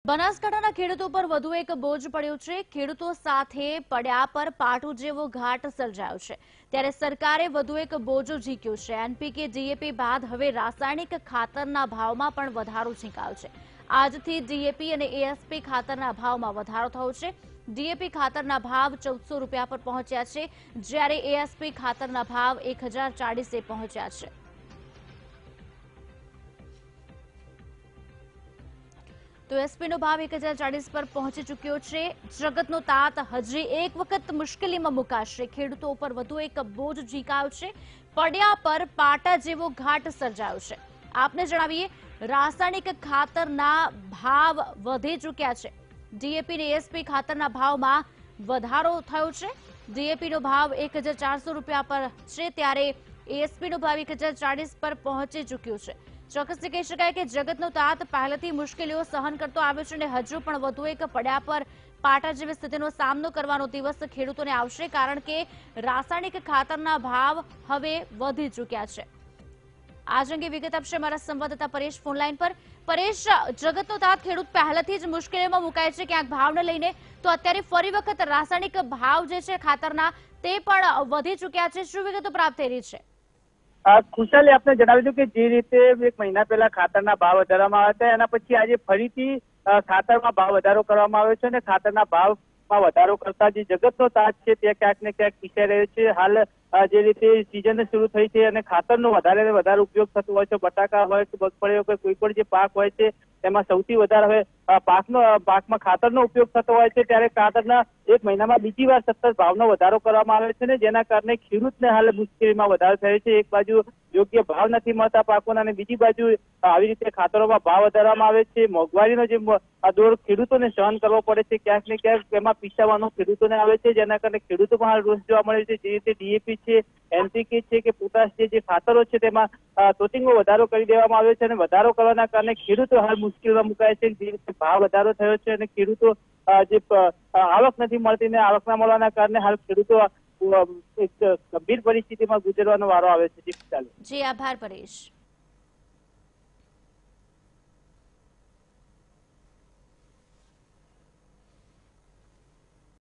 બનાસકાંઠાના ખેડૂતો પર વધુ એક બોજ પડ્યો છે। ખેડૂતો સાથે પડ્યા પર પાટું જેવો ઘાટ સર્જાયો છે, ત્યારે સરકારે વધુ એક બોજો ઝીક્યો છે। એનપીકે ડીએપી બાદ હવે રાસાયણિક ખાતરના ભાવમાં પણ વધારો ઝીંકાયો છે। આજથી ડીએપી અને એએસપી ખાતરના ભાવમાં વધારો થયો છે। ડીએપી ખાતરના ભાવ 1400 રૂપિયા પર પહોંચ્યા છે, જ્યારે એએસપી ખાતરના ભાવ 1040 પહોંચ્યા છે। તો એસપીનો ભાવ 1040 પર પહોંચી ચૂક્યો છે। જગતનો તાત હજી એક વખત મુશ્કેલીમાં મુકાશે। ખેડૂતો ઉપર વધુ એક બોજ ઝીકાયો છે। પડ્યા પર પાટા જેવો ઘાટ સર્જાયો છે। આપને જણાવીએ, રાસાયણિક ખાતરના ભાવ વધી ચૂક્યા છે। ડીએપી અને એસપી ખાતરના ભાવમાં વધારો થયો છે। ડીએપીનો ભાવ 1400 રૂપિયા પર છે, ત્યારે એએસપીનો ભાવ 1040 પર પહોંચી ચૂક્યો છે। ચોક્કસથી કહી શકાય કે જગતનો તાત પહેલેથી મુશ્કેલીઓ સહન કરતો આવ્યો છે અને હજુ પણ વધુ એક પડ્યા પર પાટા જેવી સ્થિતિનો સામનો કરવાનો દિવસ ખેડૂતોને આવશે, કારણ કે રાસાયણિક ખાતરના ભાવ હવે વધી ચૂક્યા છે। આજ અંગે વિગત આપશે મારા સંવાદદાતા પરેશ ફોનલાઈન પર। પરેશ, જગતનો તાત ખેડૂત પહેલેથી જ મુશ્કેલીમાં મુકાય છે ક્યાંક ભાવને લઈને, તો અત્યારે ફરી વખત રાસાયણિક ભાવ જે છે ખાતરના તે પણ વધી ચૂક્યા છે। શું વિગતો પ્રાપ્ત થઈ રહી છે? ખુશાલી, આપને જણાવી દઉં કે જે રીતે 1 મહિના પહેલા ખાતરના ભાવ વધારવામાં આવ્યા હતા, એના પછી આજે ફરીથી ખાતરમાં ભાવ વધારો કરવામાં આવ્યો છે અને ખાતરના ભાવમાં વધારો કરતા જે જગતનો તાત છે તે ક્યાંક ને ક્યાંક પીછાઈ રહ્યો છે। હાલ જે રીતે સિઝન શરૂ થઈ છે અને ખાતરનો વધારે ને વધારે ઉપયોગ થતો હોય છે, બટાકા હોય કે મગફળી હોય, કોઈ પણ જે પાક હોય છે તેમાં સૌથી વધારે હવે પાકમાં ખાતરનો ઉપયોગ થતો હોય છે, ત્યારે ખાતરના 1 મહિનામાં બીજી વાર સતત ભાવનો વધારો કરવામાં આવે છે ને જેના કારણે ખેડૂતને હાલ મુશ્કેલીમાં વધારો થયો છે। એક બાજુ યોગ્ય ભાવ નથી મળતા પાકોના અને બીજી બાજુ આવી રીતે ખાતરોમાં ભાવ વધારવામાં આવે છે। મોંઘવારીનો જે દોર ખેડૂતોને સહન કરવો પડે છે, ક્યાંક ને ક્યાંક તેમાં પીછાવાનો ખેડૂતોને આવે છે, જેના કારણે ખેડૂતોમાં હાલ રોષ જોવા મળે છે। જે રીતે ડીએપી છે, એનપીકે છે કે પોટાશ છે, જે ખાતરો છે તેમાં તોતિંગો વધારો કરી દેવામાં આવ્યો છે અને વધારો કરવાના કારણે ખેડૂતો હાલ મુશ્કેલીમાં મુકાય છે। જે રીતે ભાવ વધારો થયો છે અને ખેડૂતો જે આવક નથી મળતી ને આવક ના મળવાના કારણે હાલ ખેડૂતો એક ગંભીર પરિસ્થિતિમાં ગુજરવાનો વારો આવે છે। જી, આભાર પરેશ।